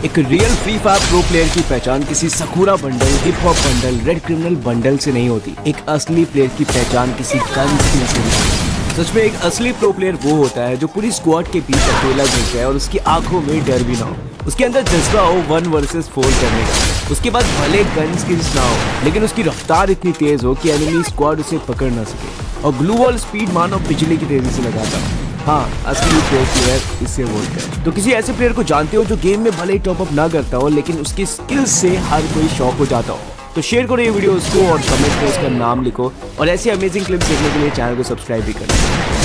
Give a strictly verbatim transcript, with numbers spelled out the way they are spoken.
एक real Free Fire pro player की पहचान किसी sakura bundle, hip hop bundle, red criminal bundle से नहीं होती। एक असली प्लेयर की पहचान किसी गन स्किल से नहीं होती। सच में एक असली प्रो प्लेयर वो होता है जो पूरी स्क्वाड के बीच अकेला घुस जाए और उसकी आंखों में डर भी ना हो, उसके अंदर जज्बा हो वन वर्सेस फोर करने का। उसके बाद भले गन स्किल्स ना हो लेकिन उसकी रफ्तार इतनी तेज हो कि एनिमी स्क्वाड उसे पकड़ ना सके, और ग्लू वॉल स्पीड मानो बिजली की तेजी से लगाता हो। हाँ, असली प्रो प्लेयर इससे बोलते हैं। तो किसी ऐसे प्लेयर को जानते हो जो गेम में भले ही टॉप अप ना करता हो लेकिन उसकी स्किल्स से हर कोई शॉक हो जाता हो? तो शेयर करो ये वीडियो उसको और कमेंट में उसका नाम लिखो, और ऐसी अमेजिंग क्लिप्स देखने के लिए चैनल को सब्सक्राइब भी करो।